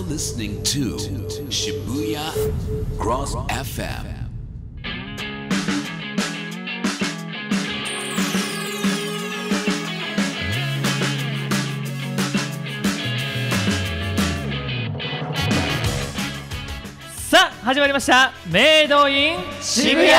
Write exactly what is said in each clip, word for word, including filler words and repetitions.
listening to Shibuya Cross エフエム. さあ始まりましたメイドイン渋谷。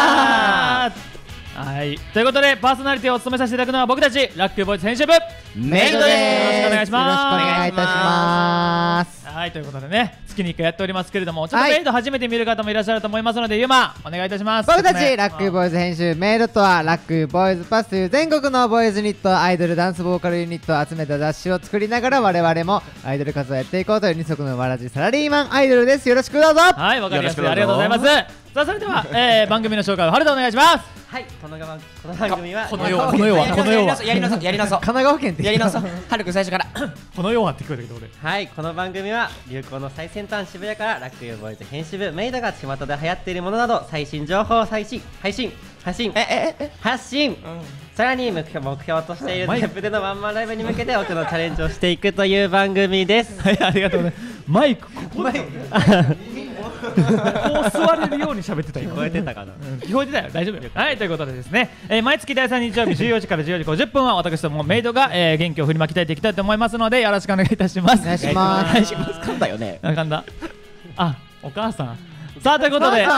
はい、ということでパーソナリティを務めさせていただくのは僕たちラックボーイズ編集部メイドです。 よろしくお願いします。 よろしくお願いいたします。 はい、ということでね、月にいっかいやっておりますけれども、ちょっとメイド初めて見る方もいらっしゃると思いますので、ゆまお願いいたします。 僕たちラックボーイズ編集メイドとは、ラックボーイズパスという全国のボーイズユニット、アイドルダンスボーカルユニットを集めた雑誌を作りながら、我々もアイドル活動をやっていこうという二足のわらじサラリーマンアイドルです。よろしくどうぞ。 はい、わかりやすい、ありがとうございます。さあそれでは、えー、番組の紹介を春田お願いします。 はい、この番この番組はこの世はこの世はこの世はやりなさいやりなさい神奈川県ってやりなさいはるく最初からこの世はって聞こえたけど俺。 はい、この番組は流行の最先端渋谷からラックユーボーイズ編集部メイドが巷で流行っているものなど最新情報を最新配信発信ええ発信、さらに目標目標としているテープでのワンマンライブに向けて多くのチャレンジをしていくという番組です。 はい、ありがとうございます。マイクここでこう座れるように喋ってたよ。 聞こえてたかな、 うん、聞こえてたよ、大丈夫よ。はい、ということでですね、えー、毎月だいさん日曜日じゅうよじからじゅうよじごじゅっぷんは私どもメイドが、えー、元気を振りまきたいていきたいと思いますので、よろしくお願いいたします。 お願いします。 お願いします。 噛んだよね。 あかんだ。あ、お母さん。さあということで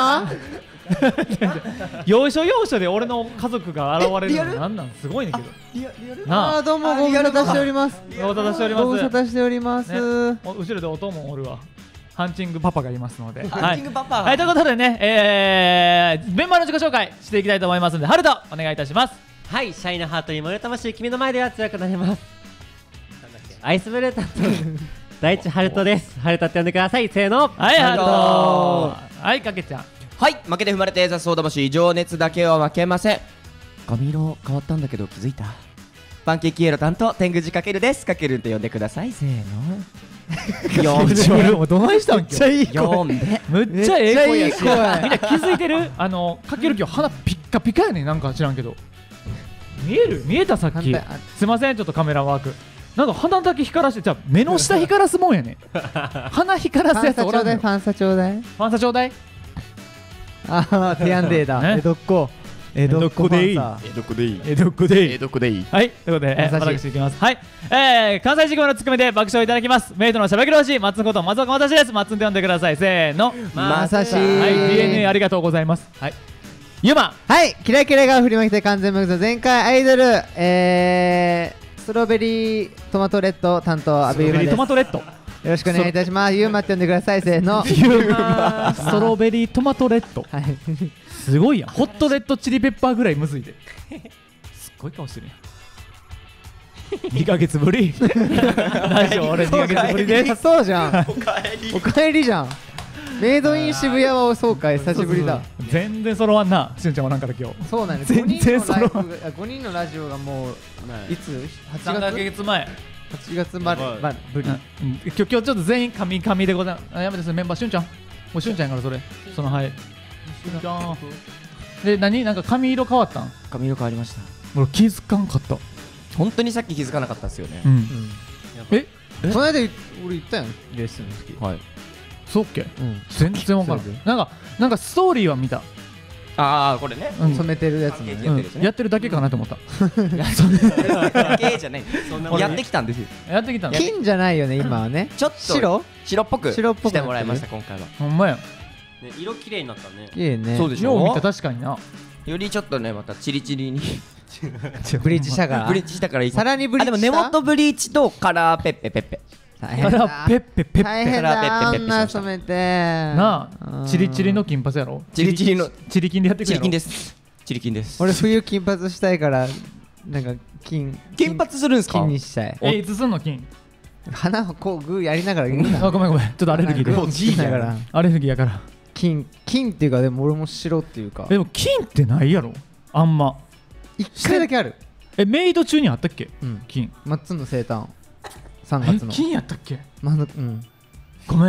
要所要所で俺の家族が現れるのなんなんすごいねんけど。 あーどうもご無沙汰しております。 ご無沙汰しております。 ご無沙汰しております。 ね、後ろでお供もおるわ。ハンチングパパがいますので。 ハンチングパパ。 はい、はい、ということでね、えー、メンバーの自己紹介していきたいと思いますので、ハルトお願いいたします。 はい、シャイなハートに燃える魂、君の前では強くなります。アイスブルータット大地ハルトです。ハルトって呼んでください。せーの。 はい、ハルト。はい、かけちゃん。 はい、負けて踏まれて雑草魂、情熱だけは負けません。髪色変わったんだけど気づいた。パンケーキイエロー担当天狗寺かけるです。かけるって呼んでください。せーの。 読んでもうどないしたん。めっちゃいい声。 読んでむっちゃええ声やし、みんな気づいてる。あのかける今日鼻ピッカピカやねん。なんか知らんけど見える見えたさっき。すいません、ちょっとカメラワーク。なんか鼻だけ光らして、じゃあ目の下光らすもんやねん。鼻光らすやつおらんのよ。 ファンサちょうだい。 ファンサちょうだい。 ああ、ティアンデーだ。 ね、 江戸っ子。江戸っ子でいい。 江戸っ子でいい。 江戸っ子でいい。 江戸っ子でいい。 はい、ということで、えー、私いきます。はい、えー、関西地区のツッコミで爆笑いただきます。メイドのしゃべくろし松こと松岡私です。松んで呼んでください。せーの。 まさし。 はい、ディーエヌエー ありがとうございます。はい。ゆま。 はい、キラキラが振りまきて完全無垢の前回アイドル、えー、ストロベリートマトレッド担当阿部ゆまです。 トマトレッド。 よろしくお願いいたします。ゆうまって呼んでください。せーの。 ゆうまストロベリートマトレッド。 はい。 すごいやん。ホットレッドチリペッパーぐらいむずいで。すっごい顔してるやん。にかげつぶり。ラジオ俺にかげつぶりです。 そうじゃん。おかえり。おかえりじゃん。メイドイン渋谷はそうかい、久しぶりだ。 全然揃わんな、しゅんちゃんはなんから今日。 そうなんです。 全然揃わん。 ごにんのラジオがもういつ？ さんかげつまえ。 はちがつまでぶり。 今日今日ちょっと全員神々でございます。やめて、メンバーしゅんちゃん。もうしゅんちゃんやからそれ。そのはい。しゅんちゃん。で何なんか髪色変わったん？ 髪色変わりました。 俺気づかんかった。 本当にさっき気づかなかったですよね。 うん。え？ この間俺言ったやん。レッスンの時。 はい。 そうっけ？全然わからん。なんかなんかストーリーは見た。 ああ、これね。 染めてるやつね。 やってるだけかなと思った。 だけじゃない。やってきたんですよ。 やってきたの。 金じゃないよね今はね。 ちょっと白？ 白っぽく白っぽくしてもらいました今回は。 ほんまや。 色綺麗になったね。 綺麗ね。 そうでしょ。 よう見た確かにな。 よりちょっとねまたチリチリにブリーチしたから。 ブリーチしたからいい。 さらにブリーチした。 でも根元ブリーチとカラーペッペペッペ。 カラーペッペペッペ。 大変だ。あんな染めて。 なあ。チリチリの金髪やろ。 チリチリのチリ金でやってくる。 チリ金です。チリ金です。 俺冬金髪したいからなんか金金髪するんすか？ 金にしたい。 えいつすんの金？ 鼻をこうグーやりながら。 あごめんごめん。ちょっとアレルギーで。 もう G だから。 アレルギーやから。 金金っていうかでも俺も白っていうか。 でも金ってないやろ。あんま。 一回だけある。 えメイド中にあったっけ？ うん。 金。 マッツンの生誕。さんがつの。 金やったっけ？ まあうん。 ごめん。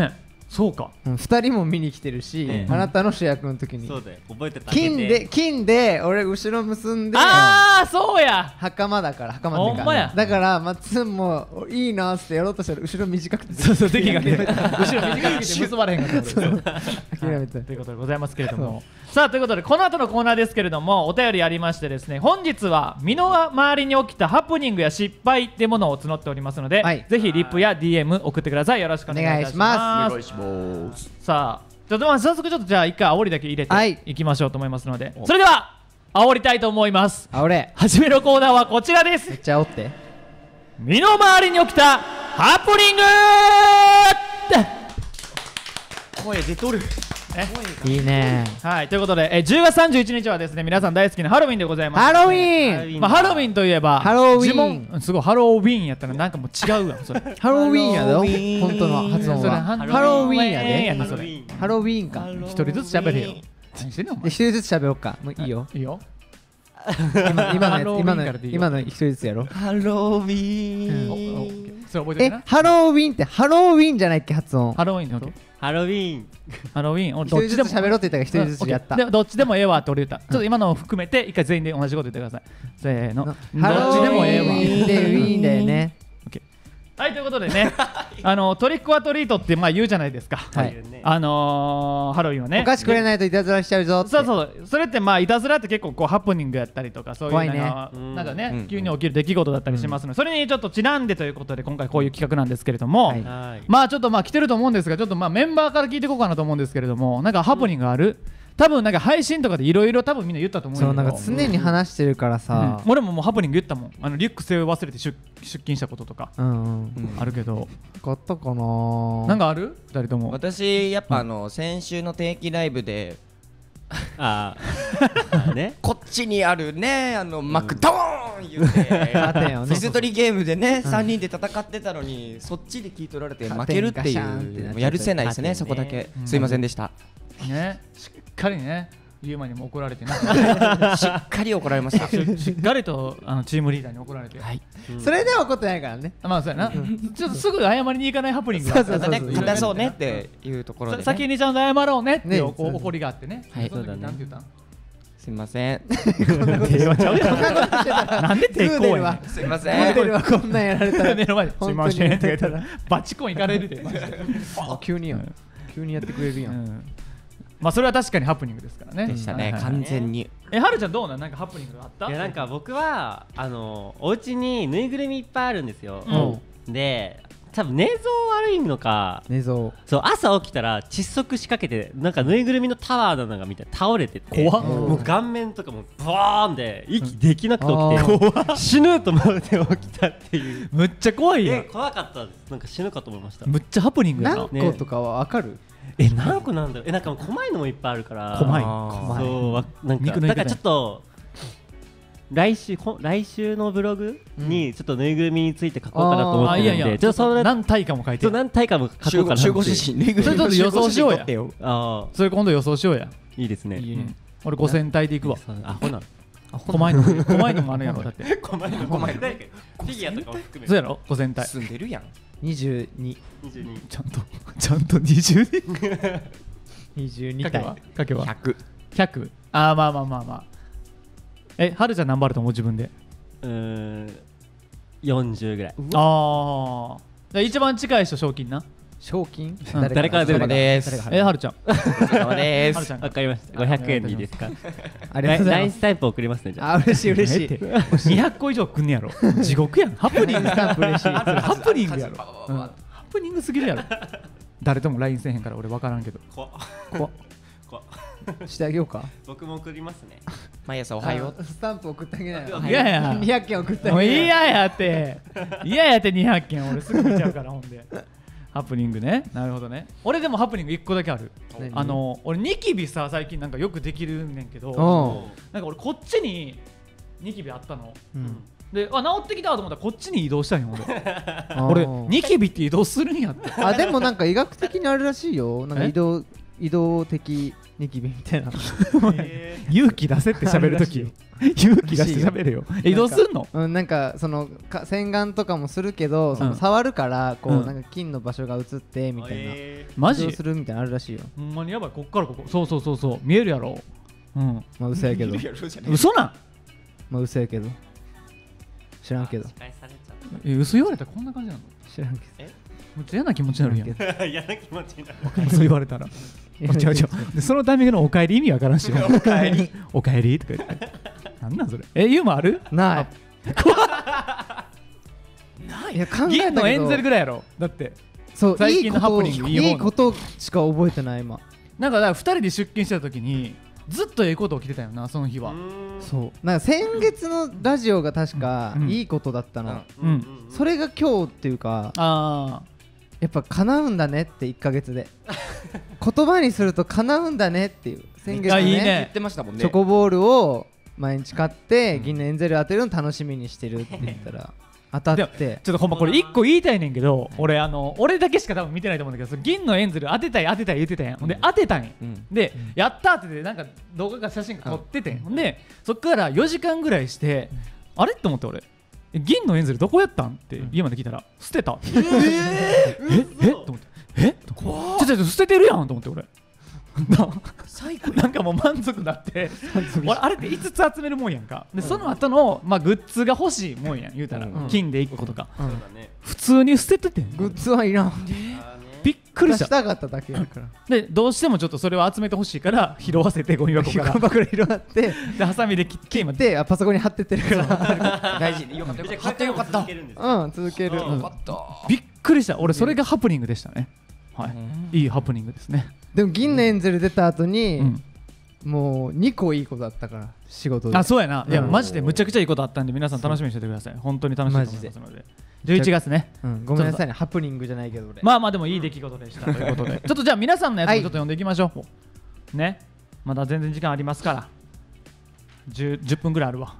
そうかうん、ふたりも見に来てるし、 ええあなたの主役の時にそうだよ覚えてた金で金で俺後ろ結んでああそうや袴だから袴っていうほんまやかだからまっつんもいいなーってやろうとしたら後ろ短くてそうそう敵がね諦めた後ろ短すぎて結ばれへんかった俺諦めたということでございますけれどもさあということでこの後のコーナーですけれどもお便りありましてですね本日は身の回りに起きたハプニングや失敗ってものを募っておりますので、 はい、 ぜひリップや ディーエム 送ってくださいよろしくお願いいたします。 お願いしますさあちょっとまあ早速ちょっとじゃあ一回煽りだけ入れはいていきましょうと思いますので、それでは煽りたいと思います。 あ俺初めのコーナーはこちらですめっちゃ煽って身の回りに起きたハプニング声出とるいいねはいということでえじゅうがつさんじゅういちにちはですね皆さん大好きなハロウィンでございます。 ハロウィーンまあ、ハロウィンといえばハロウィーン呪文すごいハロウィーンやったらなんかもう違うわそれハロウィーンやハロろウィーン本当の発音それはハロウィーンやでなそれハロウィーンか一人ずつ喋れよ何してんのおで前一人ずつ喋ろうかもういいよいいよ今今のやつ今のハロウィーンからでいいよ今の一人ずつやろハロウィおおーンそれ覚えてえるなハロウィーンってハロウィーンじゃないっけ発音ハロウィーンのハロウィーンハロウィーン俺一人ずつどっちでも喋ろうって言ったから一人ずつやったうんオッケーでどっちでもええわって俺言ったちょっと今のを含めて一回全員で同じこと言ってくださいせーのどっハロちウィでもええわーンでウィーンだよねはいということでねあのトリックオアトリートってまあ言うじゃないですかはいあのーハロウィンはねお菓子くれないといたずらしちゃうぞってそうそうそれってまあいたずらって結構こうハプニングやったりとかそういう怖いねなんかうんなんかねうん急に起きる出来事だったりしますのでそれにちょっとちなんでということで今回こういう企画なんですけれども、 はいはいまあちょっとまあ来てると思うんですがちょっとまあメンバーから聞いていこうかなと思うんですけれどもなんかハプニングある、多分なんか配信とかでいろいろ多分みんな言ったと思うんそうだけどなんか常に話してるからさうん俺ももうハプニング言ったもんあのリュック背負い忘れて出出勤したこととかうんうんあるけど買ったかななんかあるふたりとも私やっぱあの先週の定期ライブであーあねこっちにあるねあのマックドーン言ってカーテンをね水取りゲームでねさんにんで戦ってたのにそっちで聞い取られて負けるっていカーテンガシャンってなっちゃったうもうやるせないですねカーテンねそこだけうんすいませんでしたねしっかりねユーマにも怒られてねしっかり怒られましたししっかりとあのチームリーダーに怒られてはいそれでは怒ってないからねまあそうやなちょっとすぐ謝りに行かないハプニングがあったそうそうそうね硬そうねっていうところでさね先にちゃんと謝ろうねってねいうこう怒りがあってねはいその時そうだねなんて言ったんすいません手はちゃうやんなんで抵抗やねんすいませモデんルはこんなんやられたら目の前で「すい本当にません」って言ったらバチコンいかれるでマジであ急にやん急にやってくれるやうんんまあそれは確かにハプニングですからねでしたねはいはい完全にえはるちゃんどうなんなんかハプニングあったいやなんか僕はあのお家にぬいぐるみいっぱいあるんですよ、で多分寝相悪いのか寝相そう朝起きたら窒息しかけてなんかぬいぐるみのタワーなのがみたいな倒れてて怖っもう顔面とかもバーンで息できなくてうん起きて死ぬと思って起きたっていうむっちゃ怖いやえん怖かったですなんか死ぬかと思いましたむっちゃハプニングやな何個とかは分かるえ何個なんだろうえなんかもう細いのもいっぱいあるから細いあーそうわなんか肉の肉だだからちょっと来週こ来週のブログにちょっとぬいぐるみについて書こうかなと思ってるんで、 あいやいやちょっとそれ何体かも書いてそう何体かも書こうかなって集合写真ぬいぐるみのそれちょっと予想しようや集合写真撮ってよああそれ今度予想しようやいいですねいいね俺ごせん体でいくわそうアホな細いの細いのもあるやろだって細いの細いのフィギュアとかも含めそうやろごせん体住んでるやんにじゅうににじゅうにちゃんとちゃんとにじゅうににじゅうにかけは体かけはひゃくひゃくあーまあまあまあまあえはるちゃん何番あると思う自分でうーんよんじゅうぐらいああ一番近い人賞金な賞金うん誰からでも誰がです誰が払うえはるちゃんお疲れ様ではるすちゃんわかりましたごひゃくえんでいいですかありがとうござラインいますスタンプ送りますねじゃああ嬉しい嬉しいいにひゃくこ以上くんねやろ地獄やんハプニングスタンプ嬉しいそれハプニングやろ数ババババうんハプニングすぎるやろ誰とも ライン せえへんから俺分からんけど怖っ怖っ怖っしてあげようか僕も送りますね毎朝おはようあスタンプ送ってあげないのいやいやにひゃくけん送ってあもうげない嫌やって嫌やってにひゃくけん俺すぐ見ちゃうからほんでハプニングねなるほどね俺でもハプニングいっこだけある何あの俺ニキビさ最近なんかよくできるねんけどおなんか俺こっちにニキビあったのうんであ治ってきたと思ったらこっちに移動したんよ俺あ俺ーニキビって移動するんやってあでもなんか医学的にあるらしいよなんかえ移動移動的ニキビみたいな勇気出せって喋るとき勇気出して喋れよ。え移動すんの？ うん、なんかそのか洗顔とかもするけど、そのうん触るからこう、 うんなんか菌の場所が映ってみたいな、 えマジ移動するみたいなのあるらしいよ。 ほんまにやばい。こっからここそうそうそうそう見えるやろ。うんまあ嘘やけど嘘なん？ まあ嘘やけど知らんけどー、司会されちゃっえ嘘言われたらこんな感じなの？ 知らんけめっちゃ嫌な気持ちになるやん。 た嫌な気持ちになるそう言われたら。 ど違う違うでそのタイミングのお帰り意味わからんし。お帰りお帰りとか言って。なんなんそれ？えユーモアある？ ないないや考えたけど銀のエンゼルぐらいやろ。だってそう最近のハプニングいい方のいいことしか覚えてない今。 なんかだからふたりで出勤してた時にずっとええこと起きてたよなその日は。 そうなんか先月のラジオが確かうんいいことだったの、 うんうんそれが今日っていうかあやっぱ叶うんだねっていっかげつで言葉にすると叶うんだねっていう先月のねあいいね言ってましたもんね。 チョコボールを毎日買って銀のエンゼル当てるの楽しみにしてるって言ったら当たでもってちょっとほんまこれ一個言いたいねんけど、俺あの俺だけしか多分見てないと思うんだけど、その銀のエンゼル当てたい当てたい言ってたやん。ほんで当てたんや。 うんで、やったーって言ってなんか動画か写真か撮っててん。ほんでそっからよじかんぐらいして、あれって思って俺え銀のエンゼルどこやったんって家まで聞いたら捨てたって。えええと思ってえと思ってちょちょちょ捨ててるやんと思って俺ななんかもう満足だって俺あれっていつつ集めるもんやんか。でその後のまあグッズが欲しいもんやん言うたら、 うん金でいっことかうんそうだね普通に捨てててん。 グッズはいらんあーねびっくりし出したたかっただけやからでどうしてもちょっとそれを集めてほしいから拾わせてゴミ箱からゴミ箱で広がってでハサミで切って今であパソコンに貼ってってるから大事。よかったよかった。買ってよかった。 続けるんですようん続ける、 うんよかった。 びっくりした俺それがハプニングでしたね。はいいいハプニングですね。 でも銀のエンゼル出た後に、 うんもうにこいいことだったから仕事であそうやな。いやうんマジでむちゃくちゃいいことあったんで皆さん楽しみにしててください。本当に楽しみにしてますのでじゅういちがつね。 うん、ごめんなさいねハプニングじゃないけど俺まあまあでもいい出来事でしたということでちょっとじゃあ皆さんのやつもちょっと読んでいきましょう。ねまだ全然時間ありますから 10, じゅっぷんぐらいあるわ。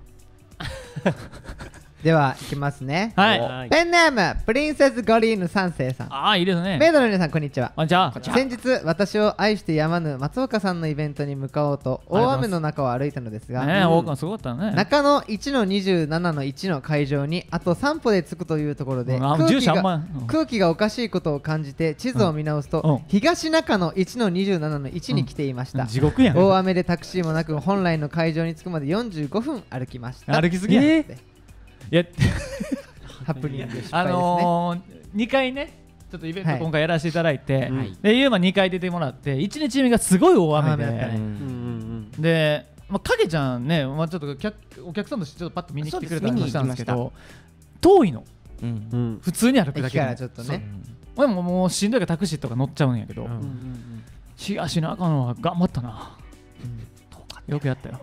ではいきますね、 はいはいペンネームプリンセスゴリーヌ三世さん、 ああいいですね。 メイドの皆さんこんにちは。 あじゃあ先日私を愛してやまぬ松岡さんのイベントに向かおうと大雨の中を歩いたのですが、 ね大川すごかったね。 中野いちのにじゅうななのいちの会場にあとさん歩で着くというところで、 うんあ空気住所あんまがうん空気がおかしいことを感じて地図を見直すと、 うん東中野いちのにじゅうななのいちに来ていました、 地獄やん。 大雨でタクシーもなく本来の会場に着くまでよんじゅうごふん歩きました。 歩きすぎやんえーいやハプニング失敗ですね、 あのー、にかいねちょっとイベントはい今回やらせていただいて、 はいでユーマにかい出てもらっていちにちめがすごい大雨で、 大雨だったねうんうんで、まあ、影ちゃんね、まあ、ちょっと客お客さんとしてちょっとパッと見に来てくれたりもしたんですけそうど遠いのうんうんうん普通に歩くだ駅けでからちょっとね俺ももうしんどいからタクシーとか乗っちゃうんやけど、 うんうんしやしなあかんのは頑張ったな、よくやったよ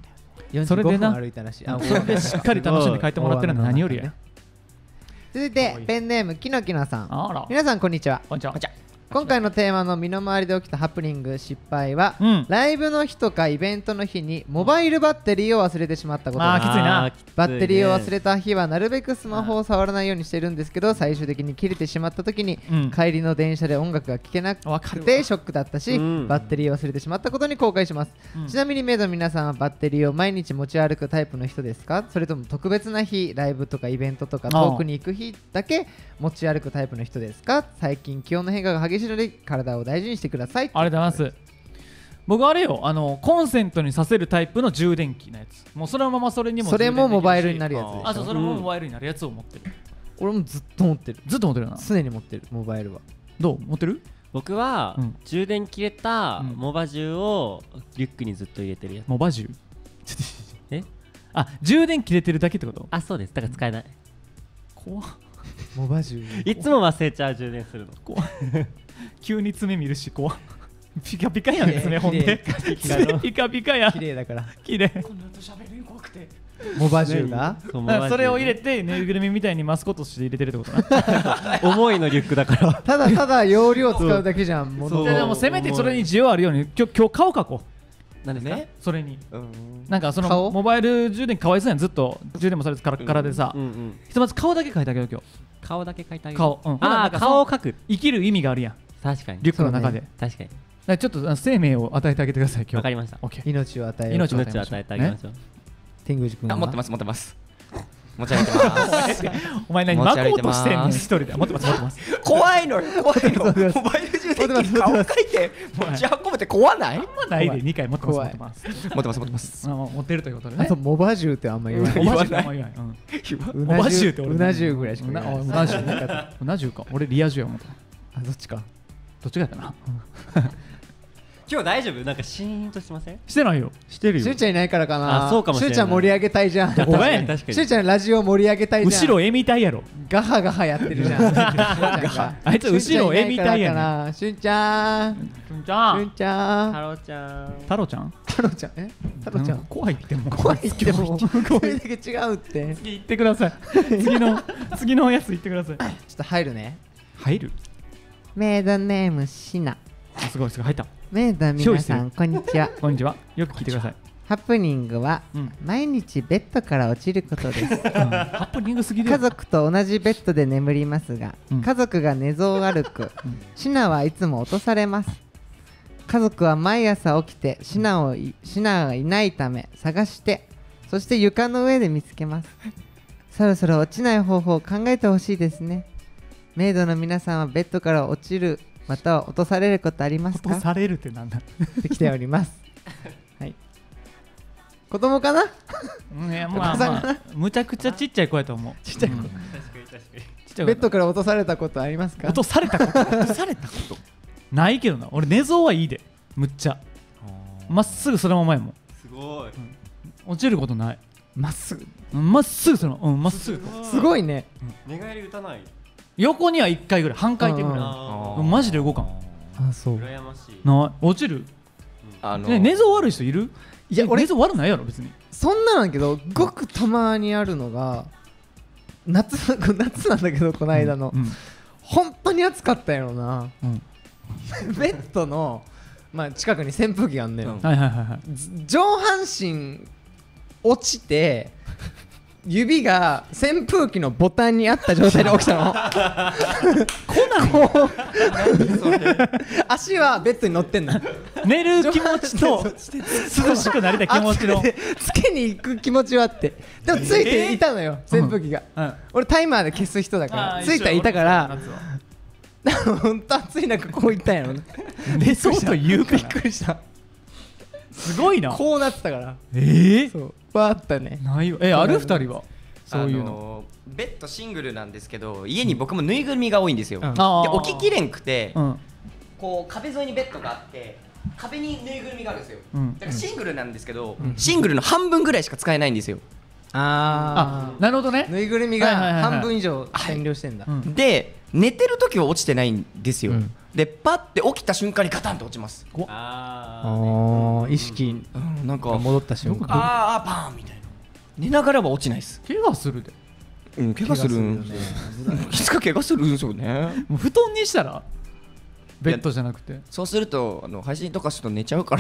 45 それでな分歩いたらしい。あそれでしっかり楽しんで帰ってもらってるのは何よりや。 続いてペンネームきのきのさん、 あら皆さんこんにちは。 こんにちは。 今回のテーマの身の回りで起きたハプニング失敗は、 うんライブの日とかイベントの日にモバイルバッテリーを忘れてしまったことです。 あーきついなあーきついねバッテリーを忘れた日はなるべくスマホを触らないようにしてるんですけど、最終的に切れてしまった時に、 うん帰りの電車で音楽が聴けなわかるわくてショックだったし、 うんバッテリーを忘れてしまったことに後悔します、 うんちなみにメイドの皆さんはバッテリーを毎日持ち歩くタイプの人ですか？それとも特別な日、ライブとかイベントとかああ遠くに行く日だけ持ち歩くタイプの人ですか？最近気温の変化が激しいので体を大事にしてください。 ありがとうございます。僕あれよ、あのコンセントにさせるタイプの充電器のやつ。もうそのままそれにもそれもモバイルになる。 るやつでしょ。 あ、そうそれもモバイルになるやつを持ってる。 俺もずっと持ってる。 ずっと持ってるよな。 常に持ってるモバイルは。 どう持ってる？ 僕はうん充電切れたうんモバ充をリュックにずっと入れてるやつモバ充？ えあ、充電切れてるだけってこと？ あそうですだから使えない怖っモバ充。 いつも忘れちゃう充電するの怖っ急に爪見るし怖っピカピカやん爪ほんで綺麗爪ピカピカやん綺麗だから。 綺麗この後喋る怖くてモバ充がそうモだからバ充それを入れてぬいぐるみみたいにマスコットして入れてるってことな重いのリュックだからただただ容量使うだけじゃん。物そういやでもせめてそれに需要あるように今日今日顔描こ何ですかねうそれにうんなんかその顔モバイル充電かわいそうやんずっと充電もされてカラッカラでさうんうんひとまず顔だけ描いてあげよう今日顔だけ描いてあげる顔うんほななああんかその顔を描く生きる意味があるやん確かにリュックの中でそう確かにらちょっとあの生命を与えてあげてください今日。 わかりました。 オッケー。 命を与えよう。 命を与え命を与えてあげましょう。 天狗寺君はあ持ってます持ってます持ち歩いてますお前何持ち歩いて巻こうとますしてんの一人で。持ってます持ってます。 怖いのよ怖いのモバイル充電器に顔書いて持ち運ぶって怖ないあんまないでにかい持ってます持ってます。 持ってます持ってますあもう持ってるということでねあと。モバ銃ってあんま言わない。 おばじゅうってあんま言わない。うんうなおばじゅ銃うって俺うな銃ぐらいしかう言わない。 なうなじゅううなじゅうか。俺リア充や思った。 あ、どっちか。 どっちがやったな。 今日大丈夫？なんかシーンとしてません？ してないよ。してるよ。 しゅうちゃんいないからかな。 あそうかもしれないしゅうちゃん盛り上げたいじゃん。 どこがやねん確かにしゅうちゃんラジオ盛り上げたいじゃん。 後ろエミたいやろ。 ガハガハやってるじゃん。 あいつ後ろエミたいやねん。 しゅんちゃん。 しゅんちゃんしゅん。ちゃん。 ハローちゃん。 太郎ちゃん。 太郎ちゃん。え太郎ちゃん。 怖いってもう怖いってもうそれだけ違うって。ちょっ次行ってください。次の次のやつ行ってください。 と入るね。 入る。 メイドネームシナ。 あすごいすごい入った。 メイド皆さんこんにちは。 こんにちは。よく聞いてください。 ハプニングはうん。 毎日ベッドから落ちることです。 ハプニングすぎる家よ。 族と同じベッドで眠りますが、 うん家族が寝相悪く、 うんシナはいつも落とされます。家族は毎朝起きてシナをいシナがいないため探して、そして床の上で見つけます。そろそろ落ちない方法を考えてほしいですね。メイドの皆さんはベッドから落ちるまたは落とされることありますか？ 落とされるってなんだ。 って来ております。はい。子供かな？ うんいやまあまあむちゃくちゃちっちゃい子やと思う。ちっちゃい子。 確かに確かに。 ちっちゃい子ベッドから落とされたことありますか？ 落とされたこと落とされたことないけどな。俺寝相はいいで。むっちゃまっすぐそのままやもん。 すごい。 落ちることない。 まっすぐ。 うんまっすぐそのうんまっすぐ。 すごいね。 寝返り打たない。 横にはいっかいぐらい半回転ぐらい。 あうんマジで動かん。 あ、そう。 羨ましい。 ない落ちる。 あのね寝相悪い人いる？ いや俺寝相悪ないやろ別に。 そんななんだけど、ごくたまにあるのが夏夏なんだけど、この間の、 うん本当に暑かったやろな。 うんベッドの、まあ、近くに扇風機があんのよ、 うんはいはいはいはい。 ず上半身落ちて指が扇風機のボタンにあった状態で起きたの。こう足はベッドに乗ってんの。 寝る気持ちと涼しくなりたい気持ちの。 つけに行く気持ちはあって、でもついていたのよ、扇風機が。 うん俺タイマーで消す人だからあーついていたから一緒俺本当暑い中こういったんやろね。 寝相というかびっくりした。 すごいな。 こうなってたからええそうはあったね。 ないよ。えある二人はそういうの。 あのベッドシングルなんですけど家に僕もぬいぐるみが多いんですよ、 うんであー起ききれんくて、 うんこう壁沿いにベッドがあって壁にぬいぐるみがあるんですよ、 うんだからシングルなんですけど、 うんシングルの半分ぐらいしか使えないんですよ、 ああなるほどね。 ぬいぐるみがはいはいはいはい半分以上占領してんだ。 うんで寝てる時は落ちてないんですよ、 うんでパッて起きた瞬間にガタンと落ちます、 あああ意識うん、なんかが戻った瞬間。 あーパーンみたいな寝ながらは落ちないです、 怪我するで。 うん、怪我するん怪いつか怪我するんですよねもう布団にしたらベッドじゃなくて。 そうするとあの配信とかすると寝ちゃうから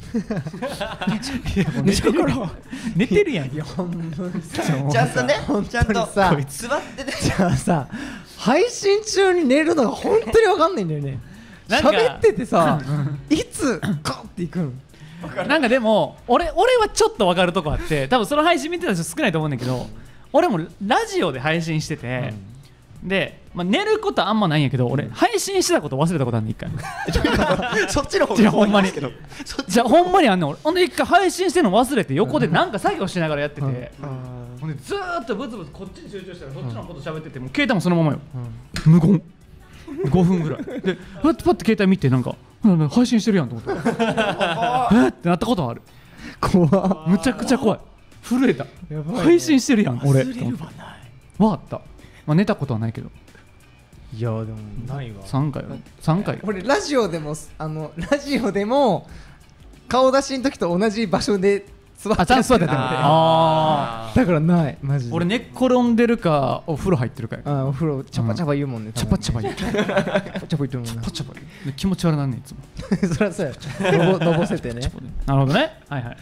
寝てるやん。寝てるやん。 いやほんまにさちゃんとねちゃんとさ座ってねじゃあさ配信中に寝るのが本当に分かんないんだよね。 なんか喋っててさいつカッていくん。 なんかでも俺俺はちょっと分かるとこあって、多分その配信見てた人少ないと思うんだけど、俺もラジオで配信してて、で、まあ、寝ることあんまないんやけど、俺配信してたこと忘れたことあんねん一回。 そっちの方いやがほんまにけどじゃあほんまにあんねん俺。ほんで一回配信してるの忘れて横でなんか作業しながらやってて、 うんほんでずーっとブツブツこっちに集中したらそっちのこと喋ってて、もう携帯もそのままよ、無言ごふんぐらいでパッてパッて携帯見てなんかうん配信してるやんと思ってえってなったことはある。 怖っ。 むちゃくちゃ怖い。震えた。 やばいね配信してるやん俺。 忘れるわないわかった。まあ寝たことはないけどいやでもないわ。 さんかいさんかい俺ラジオでもあのラジオでも顔出しの時と同じ場所で座ってあちゃんと座ってやってるたのあだからないマジで。 ー俺寝っ転んでるかお風呂入ってるかやあお風呂チャパチャパ言うもんね。 チャパチャパ言うチャパチャパ言ってるもんな。 パチャパ言うで気持ち悪なんねんいつもそりゃそうや。のぼのぼせてね。 なるほどね。はいはい。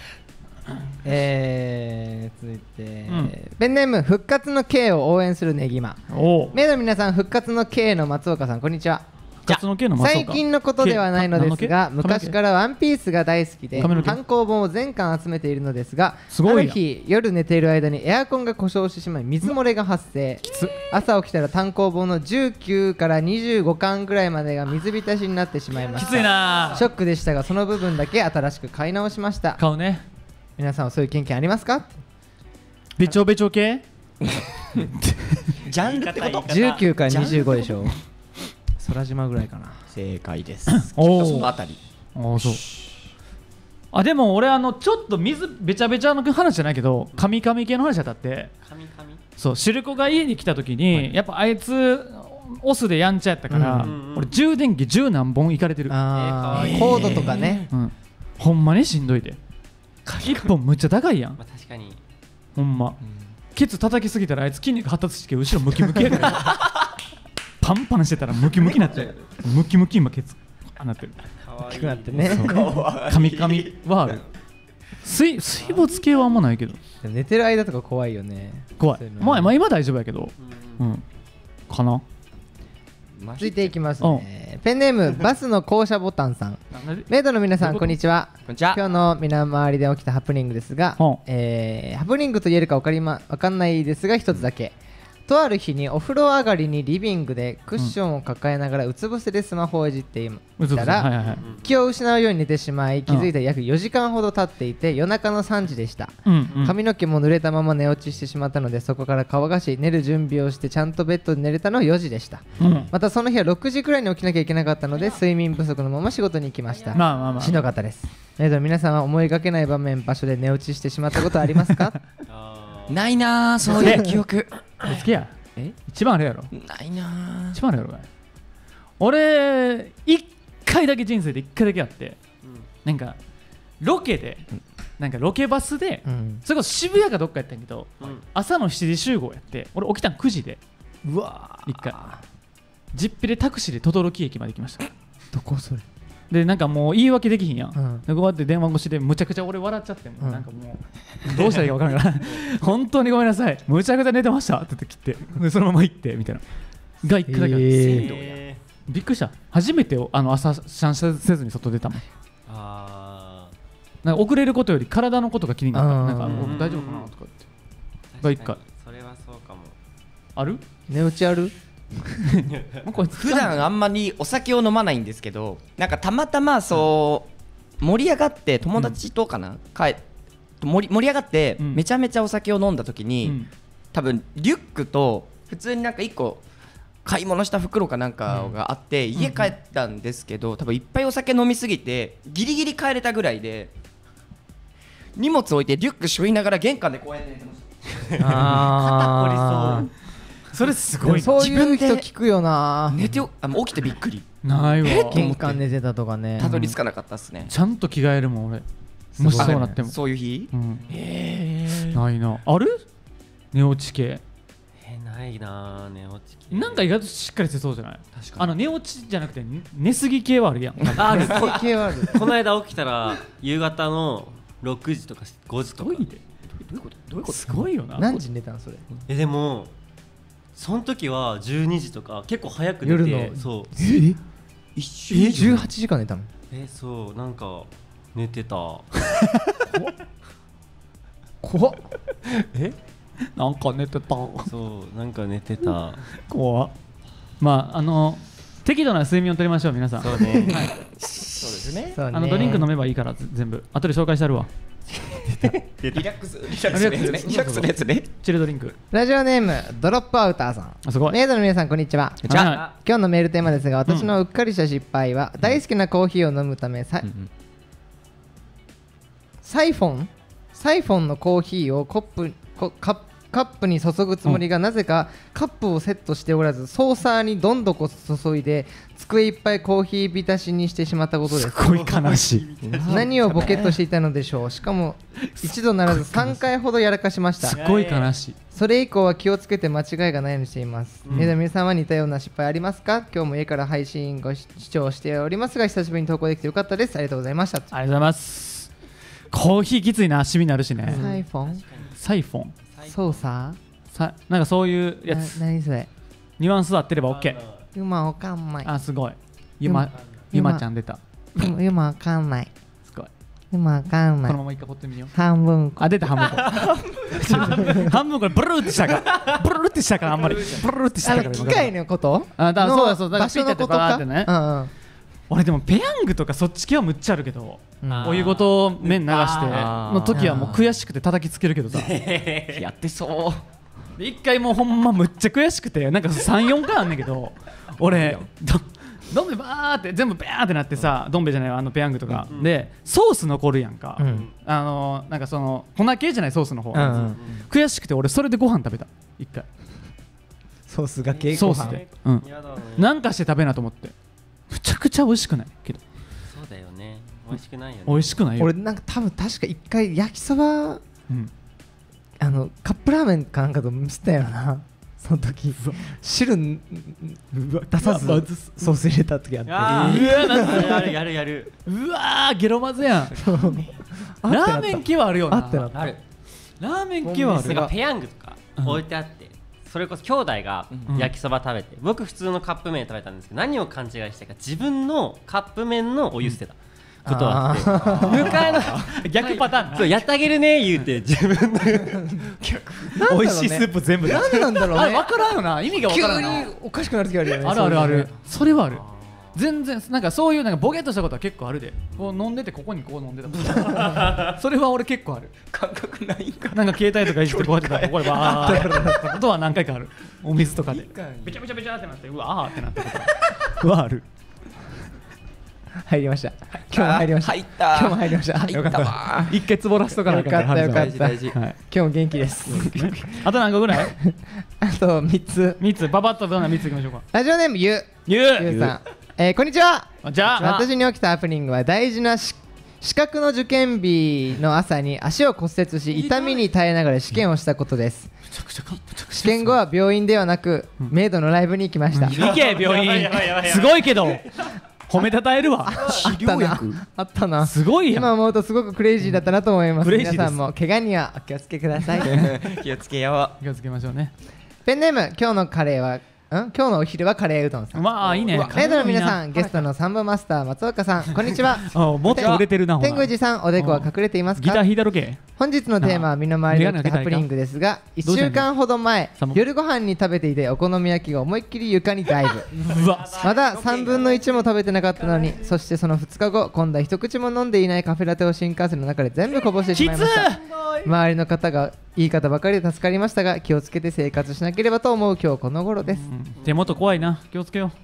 えー、続いて、 んペンネーム復活の K を応援するネギマ。 おおメイドの皆さん復活の K の松岡さんこんにちは。 活の系の松岡。 最近のことではないのですが、 系昔からワンピースが大好きで髪の毛単行本を全巻集めているのですが、 すごいなある日夜寝ている間にエアコンが故障してしまい水漏れが発生。朝起きたら単行本のじゅうきゅうからにじゅうごかんぐらいまでが水浸しになってしまいました。 きついなショックでしたが、その部分だけ新しく買い直しました。 買うね。 皆さんはそういう経験ありますか？ べちょべちょ系ジャンルってことじゅうきゅうからにじゅうごでしょ。空島ぐらいかな。 正解ですおーそのあたりああそう。あでも俺あのちょっと水べちゃべちゃの話じゃないけどカミカミ系の話だったって、 神々 そうシルコが家に来た時に、やっぱあいつオスでやんちゃやったから、 うん俺充電器十何本いかれてる。 あえーーコードとかね。 うん、ほんまにしんどいで。一本むっちゃ高いやん。 まあ確かにほんま、ケツ叩きすぎたらあいつ筋肉発達して後ろムキムキやからパンパンしてたらムキムキになっちゃう。ムキムキ今ケツあなってる。 可愛い大きくなってね。 カミカミはある。水水没系はあんまないけどでも寝てる間とか怖いよね。 怖いそういうのまあ、まあ今大丈夫やけどうんうんかな。 続いていきますね。ペンネームバスの降車ボタンさん。メイドの皆さんこんにちは。 こんにちは今日の身の回りで起きたハプニングですが、 うんえーハプニングと言えるか分かりま分かんないですが一つだけ。とある日にお風呂上がりにリビングでクッションを抱えながらうつ伏せでスマホをいじっていうつ伏せたらはいはいはい気を失うように寝てしまい、気づいたら約よじかんほど経っていて夜中のさんじでした。 うんうん髪の毛も濡れたまま寝落ちしてしまったので、そこから乾かし寝る準備をしてちゃんとベッドで寝れたのはよじでした。 うんまたその日はろくじくらいに起きなきゃいけなかったので睡眠不足のまま仕事に行きました。 まあまあまあしんどかったです。えーと皆さんは思いがけない場面場所で寝落ちしてしまったことありますか？ あーないなーそういう記憶好きやえ一番あれやろないな一番あれやろかい。俺一回だけ人生で一回だけあってうんなんかロケでなんかロケバスでうんそれこそ渋谷かどっかやったんやけどうん朝のしちじ集合やって俺起きたんくじでうわ一回じっぴでタクシーで等々力駅まで行きました。 どこそれ？ でなんかもう言い訳できひんやん、 うんでこうやって電話越しでむちゃくちゃ俺笑っちゃってもううんなんかもうどうしたらいいか分からんから本当にごめんなさいむちゃくちゃ寝てましたって言って切ってでそのまま行ってみたいなが一回だけある、 えー鮮度やえびっくりした初めてあの朝シャンシャせずに外出たもん。 ーあなんか遅れることより体のことが気になったうんなんかうんお大丈夫かなとか言ってーが一回確かにそれはそうかもある寝落ちある？ もうこれ普段あんまりお酒を飲まないんですけど、なんかたまたまそう盛り上がって友達とかな、帰盛り盛り上がってうんめちゃめちゃお酒を飲んだ時に、 うん多分リュックと普通になんか一個買い物した袋かなんかがあって、家帰ったんですけど、多分いっぱいお酒飲みすぎてギリギリ帰れたぐらいで荷物置いてリュック背負いながら玄関でこうやって寝てました。 あーそれすでもそういう人聞くよな。 寝ておあもう起きてびっくり、 ないわ玄関寝てたとかね。 たどり着かなかったっすね。 ちゃんと着替えるもん俺ごいもしそうなってもそういう日うんえないなある寝落ち系えないなー寝落ち系なんか意外としっかりしてそうじゃない確かにあの寝落ちじゃなくて寝寝すぎ系はあるやんある経験はある。 この間起きたら夕方のろくじとかごじとかすごいでどういうことどういうことすごいよな何時寝たんそれ？ えでもその時はじゅうにじとか結構早く寝夜てのそうえ？ 一瞬じゅうはちじかん寝たの？ えそうなんか寝てた怖っ。 えなんか寝てたそうなんか寝てた怖っまああの適度な睡眠をとりましょう皆さんそうねそうですね。 そうねあのドリンク飲めばいいからぜ全部後で紹介してあるわリラックスリラックスのやつね。リラックスのやつね。 チルドリンクラジオネームドロップアウターさん。 あすごいメイドの皆さんこんにちは。 じゃあは今日のメールテーマですが、私のうっかりした失敗は、大好きなコーヒーを飲むためさ、サイフォンサイフォンのコーヒーをコップこカップカップに注ぐつもりが、なぜかカップをセットしておらずソーサーにどんどこ注いで机いっぱいコーヒー浸しにしてしまったことです。 すごい悲しい何をボケっとしていたのでしょう。しかも一度ならずさんかいほどやらかしましたす。ごい悲しいそれ以降は気をつけて間違いがないようにしています。 うんメイドの皆さんは似たような失敗ありますか？今日も家から配信ご視聴しておりますが、久しぶりに投稿できてよかったです。ありがとうございました。 ありがとうございますコーヒーきついなシミになるしねサイフォンサイフォン操作さなんかそういうやつな何それニュアンス合ってれば OK うまおかんまい。 あすごいゆまゆゆままちゃん出た。 今今わかんない。 すごい。 今わかんない。 このまま一回掘ってみよう。 半分こ。 あ、出た半分こ。半分これブルーってしたか。ブルーってしたかあんまり。ブルーってしあたから。 の機械のことあ、だからそうだそうだ。 場所のことか。 ピッてやってバーってね。 うんうん。 俺でもペヤングとかそっち系はむっちゃあるけど、 うんあーお湯ごと麺流してあーの時はもう悔しくて叩きつけるけどさ。 やってそうで一回もうほんまむっちゃ悔しくてなんかさん、よんかいあんねんけど俺どどん兵衛バーって全部ベーってなってさ、どん兵衛じゃないわあのペヤングとか、でソース残るやんか、 うんあのなんかその粉系じゃないソースの方、 うんうん悔しくて俺それでご飯食べた一回ソースがけソースで、うん、 やだねなんかして食べなと思ってむちゃくちゃ美味しくないけどそうだよね美味しくないよね美味しくないよ俺なんか多分確か一回焼きそばうんあのカップラーメンかなんかと見せたよなその時汁ん出さずうわまずソース入れた時あってあーうわなんかやるやるやるうわーゲロまずやんあってなったラーメン系はあるよなあってなったあるラーメン系はあるなんかペヤングとか置いてあって、それこそ兄弟がうん焼きそば食べて、僕普通のカップ麺食べたんですけど何を勘違いしたか自分のカップ麺のお湯捨てたことがあって、向かいの逆パターンなそうやってあげるね言うて自分の美味しいスープ全部出す何なんだろうねあれ分からんよな意味が分急からんなにおかしくなる時あるよねあるあるあるそういうのねそれはある全然なんかそういうなんかボケっとしたことは結構あるでこう飲んでてここにこう飲んでたことそれは俺結構ある感覚ないんかなんか携帯とかいじってこうやってたらここでバーってなったことは何回かあるお水とかでいかんべちゃべちゃべちゃってなってうわーってなったことはある入りました今日も入りました入った今日も入りました入ったよかったわ一回つぼらすとかなあかんからよかったよかった大事大事はい今日も元気ですあと何個ぐらいあとみっつみっつパパッとどんなみっついきましょうかラジオネームゆうゆゆうさんえーこんにちはじゃあ私に起きたハプニングは大事なし資格の受験日の朝に足を骨折し痛みに耐えながら試験をしたことですめちゃくちゃかめちゃくちゃ試験後は病院ではなくメイドのライブに行きました行け病院やばいやばいやばいすごいけど褒めたたえるわあったなあったなすごいやん今思うとすごくクレイジーだったなと思いますクレイジーです皆さんも怪我にはお気をつけください気をつけよ気をつけましょうねペンネーム今日のカレーはん今日のお昼はカレーうどんさんまあいいねメイドの皆さんんゲストのサンボマスター松岡さんこんにちはあもっと売れてるなほな天狗寺さんおでこは隠れていますかギター弾いたろけ本日のテーマは身の回りで起きたハプニングですがいっしゅうかんほど前サモ夜ご飯に食べていてお好み焼きが思いっきり床にダイブうわまださんぶんのいちも食べてなかったのにそしてそのふつかご今度は一口も飲んでいないカフェラテを新幹線の中で全部こぼしてしきつまいました周りの方がいい方ばかりで助かりましたが気をつけて生活しなければと思う今日この頃です、 手元怖いな気をつけよ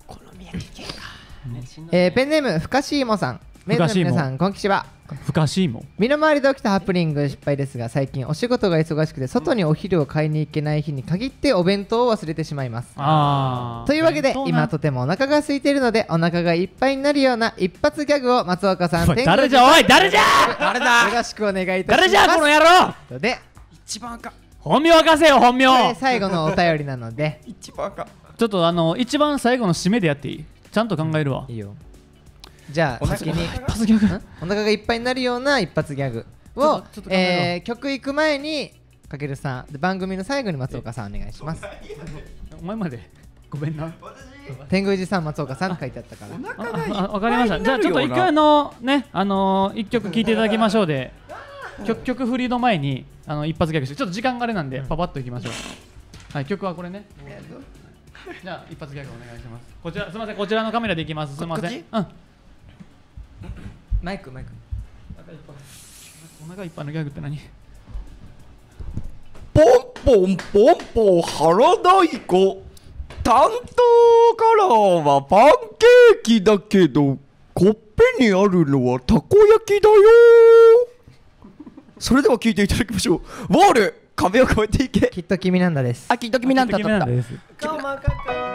えーペンネームふかしいもさんメイドの皆さんこんにちはう不可思議も身の回りで起きたハプニング失敗ですが最近お仕事が忙しくて外にお昼を買いに行けない日に限ってお弁当を忘れてしまいますあーというわけで弁当な今とてもお腹が空いているのでお腹がいっぱいになるような一発ギャグを松岡さんおい誰じゃおい誰じゃ誰だよろしくお願いいたします誰じゃこの野郎ので一番赤本名明かせよ本名これ最後のお便りなので一番赤ちょっとあの一番最後の締めでやっていいちゃんと考えるわいいよじゃあ先に一発ギャグんお腹がいっぱいになるような一発ギャグちょをっとちょっと考えろえー曲行く前にかけるさんで番組の最後に松岡さんお願いしますお前までごめんな天狗寺さん松岡さんって書いてあったからああわかりましたじゃあちょっと一回あのねあのー一曲聴いていただきましょうで曲曲振りの前にあの一発ギャグしてちょっと時間があれなんでパパッといきましょうはい曲はこれねじゃあ一発ギャグお願いしますこちらすみませんこちらのカメラでいきますすみませんこっちうんマイクマイクお腹いっぱいのギャグって何ポンポンポンポン腹太鼓担当カラーはパンケーキだけどコッペにあるのはたこ焼きだよそれでは聞いていただきましょうウォール壁を越えていけきっと君なんだですあきっと君なんだった君なんですどうも赤くん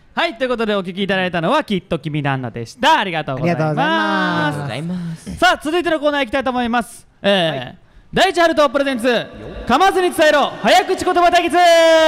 はいということでお聞きいただいたのはきっと君なんだでした。ありがとうございありがとうございます。 ますざいますさあ続いてのコーナー行きたいと思います。えー第一ハルトプレゼンツ噛まずに伝えろ早口言葉対決。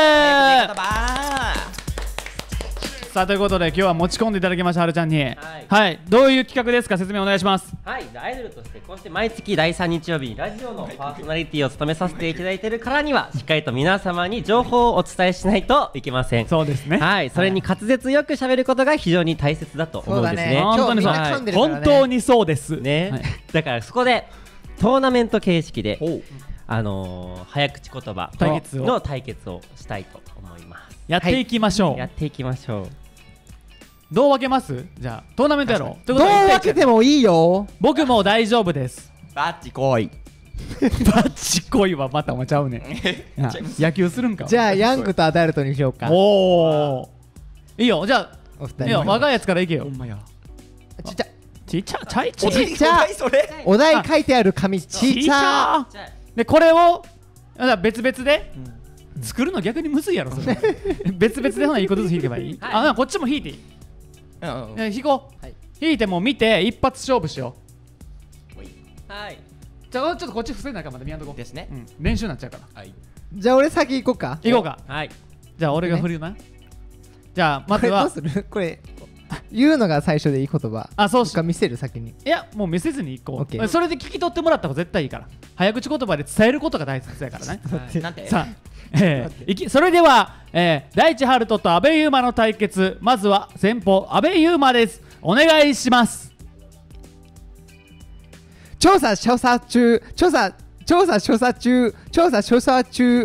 さあということで今日は持ち込んでいただきましたはるちゃんに、はい、はい、どういう企画ですか、説明お願いします。 はい、アイドルとしてこうして毎月だいさん日曜日にラジオのパーソナリティを務めさせていただいているからにはしっかりと皆様に情報をお伝えしないといけません。 そうですね。 はい、それに滑舌よく喋ることが非常に大切だと思うんですね。 本当にそう、 今日みんな噛んでるからね本当にそうですね、 はい、 だからそこでトーナメント形式であのー、早口言葉対決をの対決をしたいと思います。 やっていきましょう、 やっていきましょう。 どう分けます？じゃあトーナメントやろう。というどうことで分けてもいいよ。 僕も大丈夫です。 バッチ来いバッチコイはまたおちゃうねんな野球するんか。 じゃあヤングとアダルトにしようか。 おおいいよ。じゃお二人あいいよ、若いやつからいけよ。 ほんまやちっちゃちっちゃちゃいちちっちゃそれお題書いてある紙ちっちゃでこれをあじゃあ別々で作るの逆にむずいやろそれ別々でほな一個ずつ引けばいい、 はいあなこっちも引いていい、 うんうんえ引こう、 はい引いてもう見て一発勝負しよはい。 う。じゃあちょっとこっち伏せないからまで見やんとこですねう、ん、練習になっちゃうからはいじゃあ俺先行こうか。 行こうか。 はい。 じゃあ俺が振るな、じゃあまずはこれどうするこれ言うのが最初でいい言葉あそうしか見せる先に。 いやもう見せずに行こオッケーう。それで聞き取ってもらった方が絶対いいから。早口言葉で伝えることが大切やからねなんてさあ、えーいきそれでは、えー、大地ハルトと阿部優馬の対決、まずは先方阿部優馬です。お願いします。 調査調査中調査調査調査中調査調査中。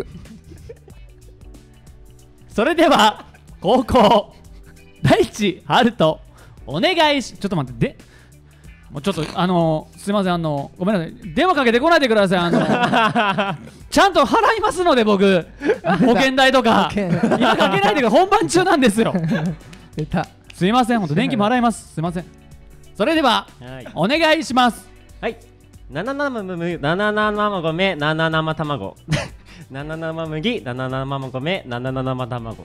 それでは後攻大地ハルトお願いしちょっと待ってでもうちょっとあのー、すいませんあのごめんなさい電話かけてこないでください。あのちゃんと払いますので僕保険代とか保険今かけないでください。本番中なんですよ。 出た。 すいません本当電気も払いますすいません。それでははい。 お願いします。 はい。七生麦、七生米、七生卵。七生麦、七生米、七生卵。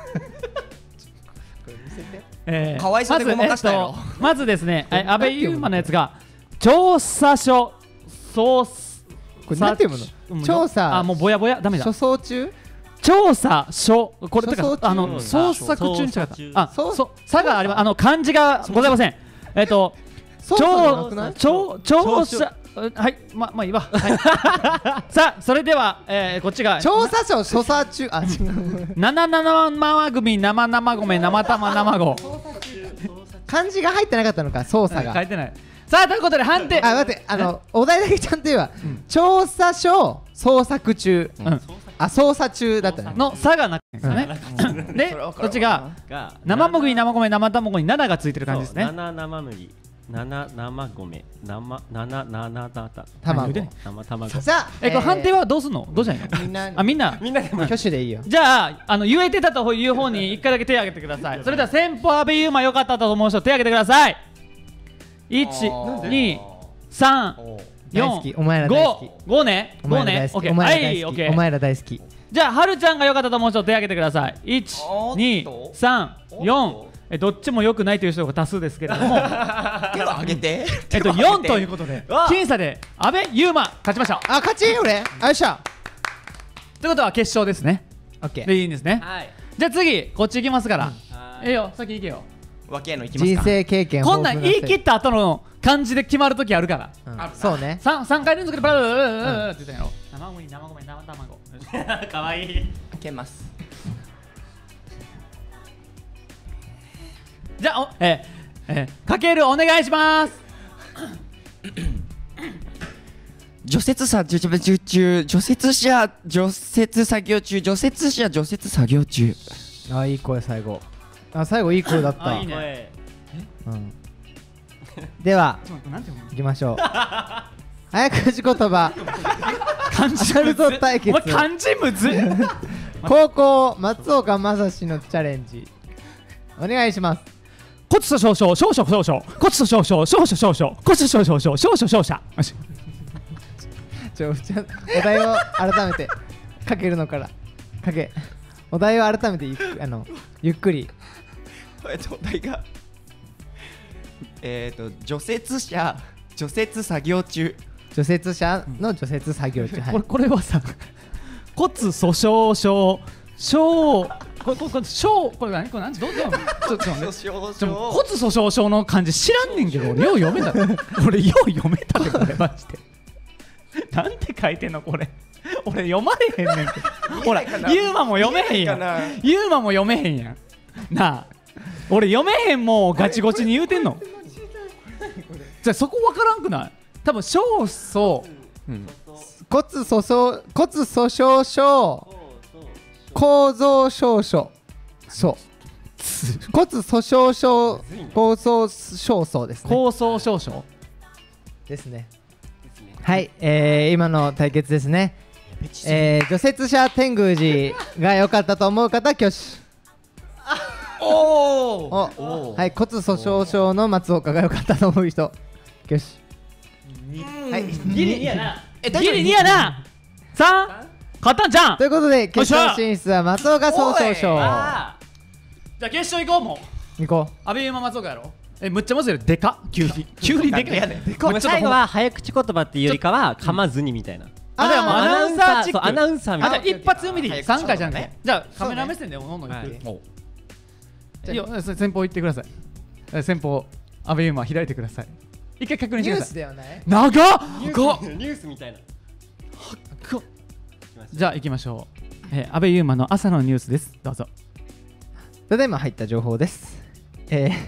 えーかわいそうでごまかしたやろまず、えっと、まずですねえ安倍優馬のやつが調査書捜これなんて読むの？調査あもうぼやぼやダメだ初走中調査書これだから初走中あのうん捜索中にしたかった捜査中あそうそ差があります。あの漢字がございません。えっと操作じゃなくない？ 調調査はいままあいいわ、はい、さあそれでは、えー、こっちが調査書調査中あ違う七生組生生米生玉卵漢字が入ってなかったのか操作が。 書いてない。さあということで判定あ待ってあのお題だけちゃんと言えば調査書捜索中うんあ捜査中だったね。 の差がなくですよね。でこっちがが生麦生米生卵になながついてる感じですね。 七生麦、七生米、生七七七卵。 言うて生卵。 さあえこれ判定はどうすんの？どうじゃないの？ みんなあみんなみんなでも挙手でいいよ。 じゃああの言えてたという方に一回だけ手を挙げてください。それでは先方阿部優馬良かったと思う人手を挙げてください。いち、に、さん、 大よん好きお前ら大好きご、ごね、ごお前ら大ね、 好きおオッケー、はい、 前ら大好きオッケー。 お前ら大好き。 じゃあはるちゃんが良かったと思う人手を挙げてください。いち、 おーっにと、 さん、よん。えどっちも良くないという人が多数ですけれども、 手を挙げてえっとよんということでわ僅差で阿部優馬勝ちました。 あ勝ち俺よっしゃ。 ということは決勝ですね。 オッケー。 でいいんですね。 はい。 じゃあ次こっち行きますから。 はいええよ先行けよ。 わけのいきます人か生経験こんなん言い切っった後の漢字で決まるときあるから。 た。そうね。 三三回連続でバラバラバラバラバラって言ったんやろ。生麦生米生卵。 かわいい。 いけますじゃあおえー、えー、かけるお願いします。 除雪車除雪中除雪車除雪作業中除雪車除雪作業中あいい声最後。あ最後いい声だった。 あいいね声うんではちょっと待ってなんて読むの行きましょう。早口言葉漢字アダルト対決お前漢字むずい。 高校松岡正史のチャレンジお願いします。 骨粗鬆症少々少々骨粗鬆症少々少々骨粗鬆症少々少々少々よしちょちょお題を改めてかけるのからかけお題を改めてゆっくあのゆっくりえっとお題がえっと除雪車除雪作業中。 除雪車の除雪作業中、はいこれこれはさ骨粗しょう症症これこれこれ症これ何これ何どうどうちょっと待ってちょっと骨粗しょう症の漢字知らんねんけど俺よう読めたで俺よう読めたでこれマジでなんて書いてんのこれ俺読まれへんねんけどほらユーマも読めへんやんユーマも読めへんやんなあ俺読めへんもんガチゴチに言うてんのじゃあそこ分からんくない多分少々、うん、 骨粗しょう骨粗しょう症構造少々そう骨粗しょう症構造少々ですね構想少々 ですねはい、えー、今の対決ですね、えー、除雪車天宮寺が良かったと思う方挙手おおはい骨粗しょう症の松岡が良かったと思う人挙手はいギリにやなギリにやなさん勝ったんじゃんということで決勝進出は松岡総称賞。 じゃあ決勝行こうもう行こう。 阿部優馬松岡やろえむっちゃむずいよでか急に急にでかいやね最後は早口言葉っていうよりかは噛まずにみたいなあでもアナウンサーチックアナウンサーみたいなあじゃあ一発読みでいいさんかいじゃんねじゃあカメラ目線でどんどん言っていいよ先方行ってください先方阿部優馬開いてください一回確認してくださいニュースではない長っ長っニュースみたいなじゃあ行きましょう、えー、阿部優馬の朝のニュースですどうぞただいま入った情報ですえー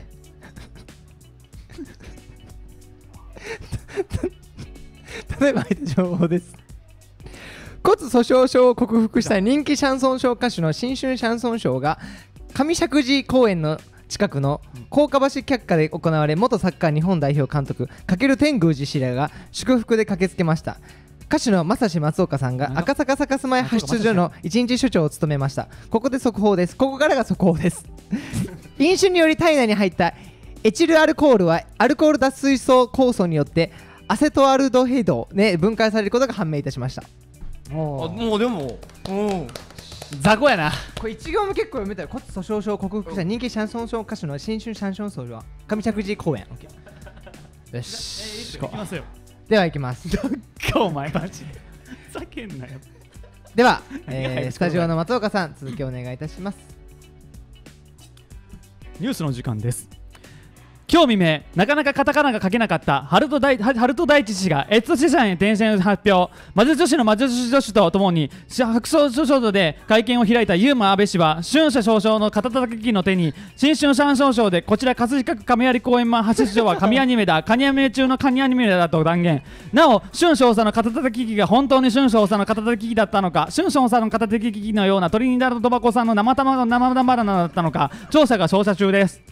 ただいま入った情報です骨粗しょう症を克服した人気シャンソンショー歌手の新春シャンソンショーが上石神井公園の近くの高架橋脚下で行われ元サッカー日本代表監督翔天宮寺氏らが祝福で駆けつけました歌手の正志松岡さんが赤坂サカス前派出所の一日所長を務めましたここで速報ですここからが速報です飲酒により体内に入ったエチルアルコールはアルコール脱水素酵素によってアセトアルドヘイドで分解されることが判明いたしましたもうでもうん雑魚やなこれ一行も結構読めたら骨粗しょう症を克服した人気シャンソンショー歌手の新春シャンソンソーは上石神井公園よし行きますよでは行きますお前マジでふざけんなよでは、えー、スタジオの松岡さん続きお願いいたしますニュースの時間です今日未明なかなかカタカナが書けなかったハルト大ハルト大地氏がエット資産へ転身を発表魔術女子の魔術女子とともに白書書書で会見を開いたユーマ安倍氏は春夏少将の肩たたき機の手に新春三少将でこちら葛飾区亀有公園前発出所は神アニメだ神アニメ中の神アニメだと断言なお春少佐の肩たたき機が本当に春少佐の肩たたき機だったのか春少佐の肩たたき機のようなトリニダード・トバコさんの生玉の生玉バナナだったのか調査が調査中です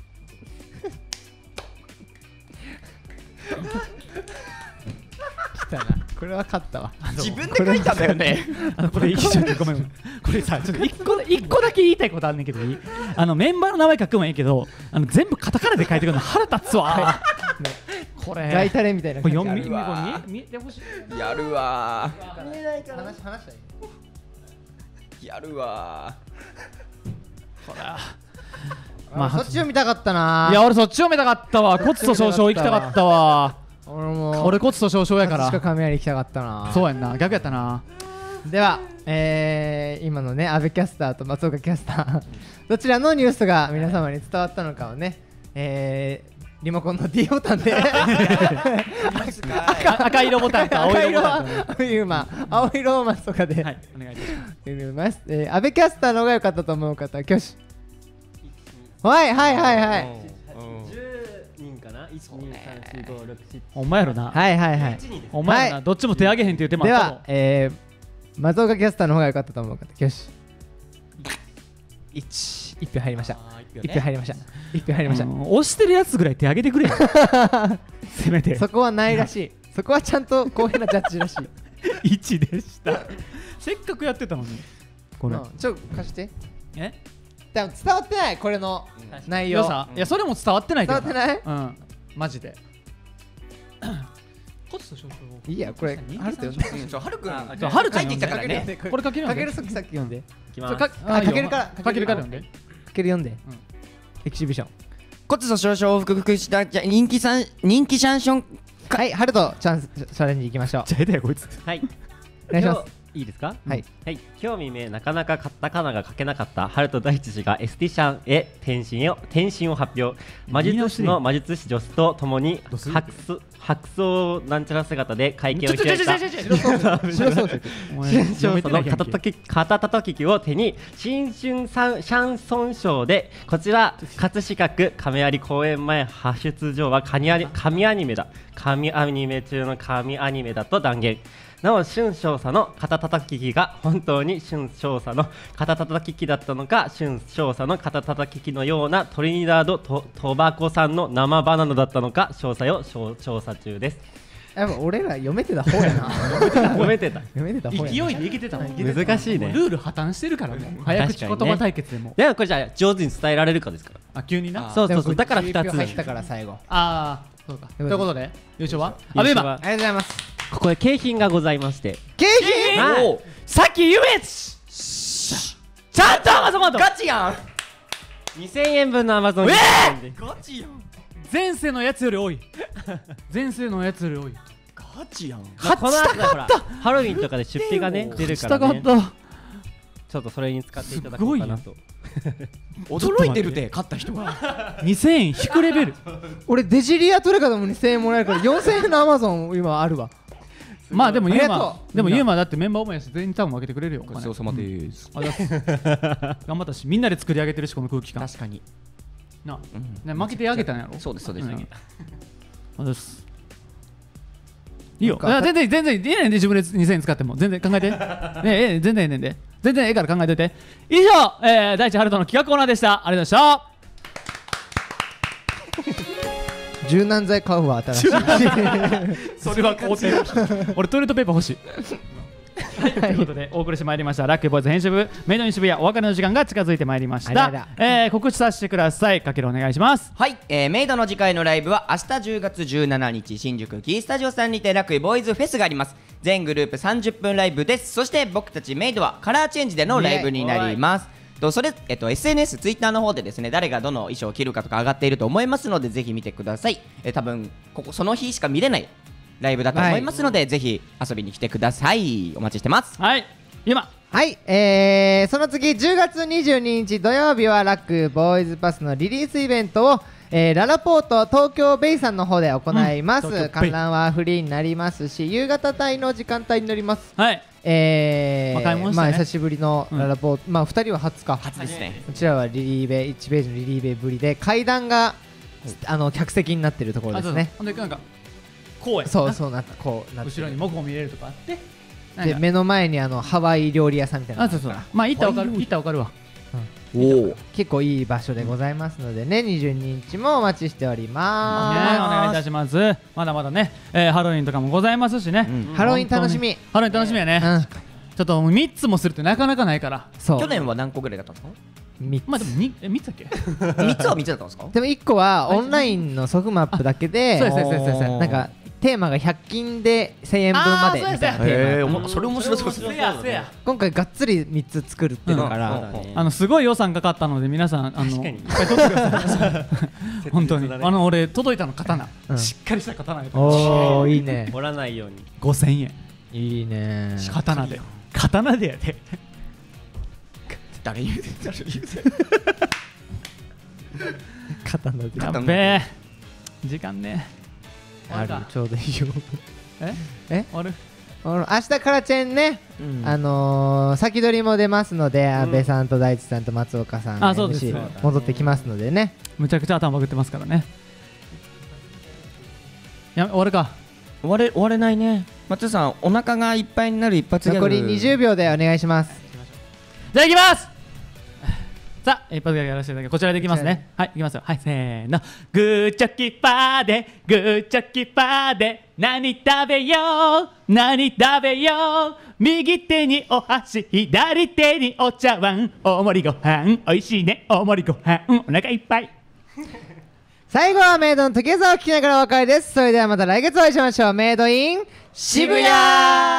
来たなこれは勝ったわ自分で書いたんだよねあのこれちょっとごめんごめんこれさちょっと一個だ一個だけ言いたいことあんねんけどいいあのメンバーの名前書くもいいけどあの全部カタカナで書いてくるの腹立つわこれガイタレみたいなこれ感じ読みあるわこれ見見てほしいやるわ見えないから話話したらいいやるわこれまあそっちを見たかったないや俺そっち読めたかったわ骨粗しょう症行きたかったわ俺も俺骨粗しょう症やか葛飾亀有行きたかったなそうやんな逆やったなでは、えー、今のね阿部キャスターと松岡キャスターどちらのニュースが皆様に伝わったのかをね、えー、リモコンの D ボタンで赤, 赤色ボタンか青色ボタンとね赤色は青色を松岡で、 はいお願いしますます、えー、阿部キャスターの方が良かったと思う方は挙手はいはいはいはいじゅうにんかな いち、に、さん、よん、ご、ろく、ななお前やろなはいはいはいお前やろなどっちも手上げへんって言ってもであったもんは、えー、松岡キャスターの方が良かったと思う方挙手いち、いっぴょう入りましたいっぴょう入りましたいっぴょう入りました、 うん押してるやつぐらい手上げてくれよせめてそこはないらしいそこはちゃんと公平なジャッジらしいいちでしたせっかくやってたのにこれうんちょっと貸してえ多分伝わってないこれの内容よさいやそれも伝わってないけど伝わってうんマジで骨粗しょう症いいやこれあると読んでうんちょはるくんそうはるちゃん書いてきたからねこれかけるんでかけるさっきさっき読んでいきますちょかあかけるからかけるから読んでかける読んでエキシビション。 骨粗鬆症を克服したじゃ人気さん人気シャンション。 はい、ハルトチャンスチャレンジいきましょう。 じゃあ下手やこいつ。 はいお願いします。 今日いいですか？ はい。 はい、今日未明なかなかカタカナが書けなかったハルト大地氏がエスティシャンへ転身を転身を発表。魔術師の魔術師女子とともに白装白装なんちゃら姿で会見を開いた。 白装束。 新春その肩たき肩たたき機を手に新春シャンソンショーでこちら葛飾区亀有公演前派出場は神アニ神アニメだ神アニメ中の神アニメだと断言。なお春少佐の肩たたき機が本当に春少佐の肩たたき機だったのか春少佐の肩たたき機のようなトリニダードトトバコ産の生バナナだったのか詳細を調査中です。 やっぱ俺ら読めてた方やな。 読めてた読めてた方やな。 勢いでいけてたもん。 難しいね。 ルール破綻してるからね。早口言葉対決でも。 でもこれじゃあ上手に伝えられるかですから。 あ、急にな。 そうそうそう。だからふふたつ入ったから最後。 ああ、そうか。ということで優勝は優勝はアベマ。 ありがとうございます。 ここで景品がございまして。 景品。 はいおさっき言えちゃんとあそこガチやん。 にせんえんぶんのアマゾンえガチやん。 前世のやつより多い前世のやつより多いガチやん。 まあこの後ほらハロウィンとかで出費がね出るかしたらね。 かったちょっとそれに使っていただこうかなと。 驚いてるで勝った人が。 にせんえん引くレベル俺デジリアトレカでもにせんえんもらえるからよんせんえんのアマゾン今あるわ。 まあでもユーありがとマうでもユーマだってメンバー思いやし全員多分分けてくれるよお金ごちそうさまです。 ありがとう頑張ったしみんなで作り上げてるしこの空気感確かに。 なあうんね負けてあげたんやろそうですそうです。 んありがとうですいいよなんかいや全然全然いいねんで自分でにせんえん使っても全然考えてねええ全然ええねんで全然ええから考えといて以上、えー、大地ハルトの企画コーナーでしたありがとうございました柔軟剤買うわ新しい。 それは肯定俺トイレットペーパー欲しいはい、ということでお送りしてまいりましたラッキーボーイズ編集部メイドイン渋谷お別れの時間が近づいてまいりましたあららえー、告知させてくださいかけるお願いしますはい、えー、メイドの次回のライブは明日じゅうがつじゅうしちにち新宿キースタジオさんにてラクイボーイズフェスがあります。全グループさんじゅっぷんライブです。そして僕たちメイドはカラーチェンジでのライブになります。とそれ、えっと、エスエヌエス、ツイッターの方でですね誰がどの衣装を着るかとか上がっていると思いますのでぜひ見てください。えー、多分ここその日しか見れないライブだと思いますので、ぜひ遊びに来てください。お待ちしてます。 はい今はい、えー、その次じゅうがつにじゅうににち土曜日はラックボーイズパスのリリースイベントを、えー、ララポート東京ベイさんの方で行います、 うん東京ベイ観覧はフリーになりますし夕方帯の時間帯になります。 はいえーまあ買い物したねまあ久しぶりのララポート、まあふたりは初か初ですね。 こちらはリリーベいちページのリリーベぶりで階段が、あの客席になってるところですね。 ほんでなんか公園そうそうなってこうなって後ろにモコ見れるとかあってなんかで目の前にあのハワイ料理屋さんみたいなのあそうそうがあるからまあ行ったらわかる行ったらわかるわおお。 結構いい場所でございますのでね、にじゅうににちもお待ちしておりねおま願いいたしますまだまだねえーハロウィンとかもございますしねす。ハロウィン楽しみ。 ハロウィン楽しみやねうん、 ちょっともうみっつもするってなかなかないからそう。 去年は何個ぐらいだったんですか？ みまあでもにえみっつだっけみっつはみっつだったんですか？ でもいっこはオンラインのソフマップだけで、 そうですそうですそうですなんかテーマがひゃく均でせんえんぶんまであーみたいなそうですテーマ。 へーおもそれ面白そうですね。 せやせや今回がっつりみっつ作るっていうのから、 うんうんあのすごい予算かかったので皆さんあのいっぱい取ってください本当にあの俺届いたの刀うんしっかりした刀でおーいいね盛らないように。 ごせんえんいいね刀で刀でやで誰言うて誰言うて刀でやっべえ時間ねあるちょうどいいよええ終わるあの明日からチェンね、 うんあのー、先取りも出ますので、阿部さんと大地さんと松岡さんあそうですエムシー 戻ってきますのでね。 むちゃくちゃ頭バグってますからねやめ終わるか終われ終われないね。松さんお腹がいっぱいになる一発ギャグ。 残りにじゅうびょうでお願いします。 じゃあいきますさあ一発ギャグやらせていただきますこちらでいきますねはいいきますよはいせーのグーチョキパーでグーチョキパーで何食べよう何食べよう右手にお箸左手にお茶碗大盛りご飯おいしいね大盛りご飯お腹いっぱい最後はメイドの時計座を聞きながらお別れです。それではまた来月お会いしましょう。メイドイン渋谷。